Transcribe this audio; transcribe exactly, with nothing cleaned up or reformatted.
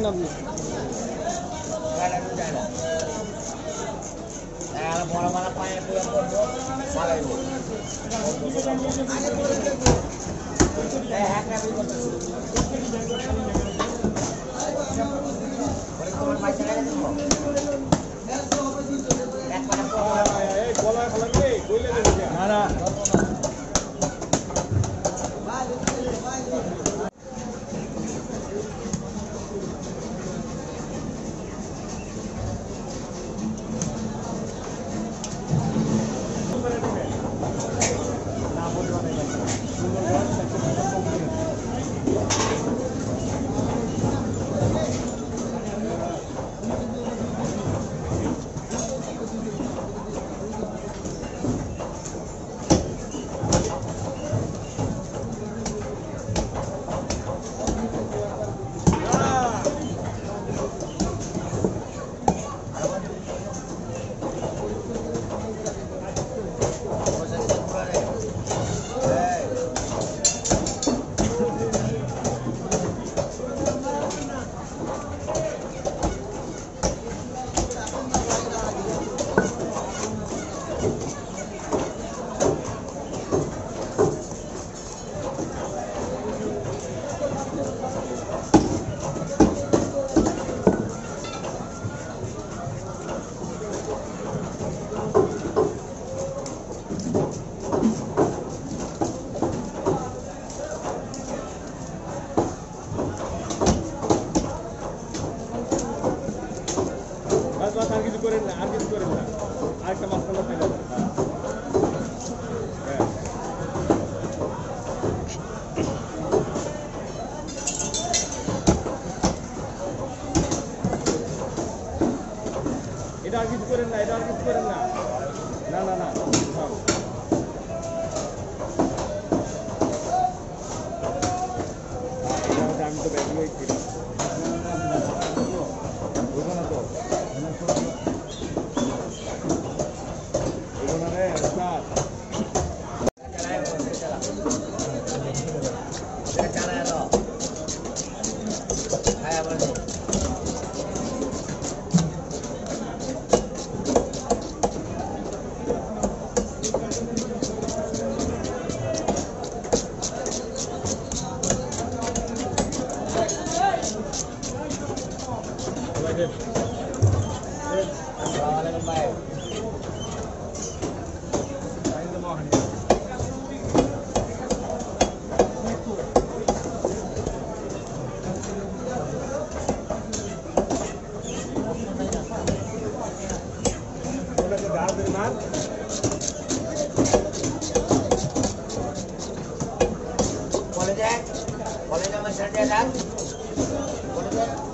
আপনি বড় বড় পায়ে পুরো করবো পালাইবো হ্যাঁ হ্যাঁ তোমার মাইসে লাগে দেবো এক পাটা এই গলা ফলাকে কইলে দেব না না আর কিছু করেন না আর কিছু করেন না আরেকটা মাঝখানে ফেলে দেন হ্যাঁ এটা আর কিছু করেন না এটা আর কিছু করেন না না না না আমি তো ব্যাগ লইছি বুঝো না তো Boleh deh, boleh nama saya dah. Boleh deh.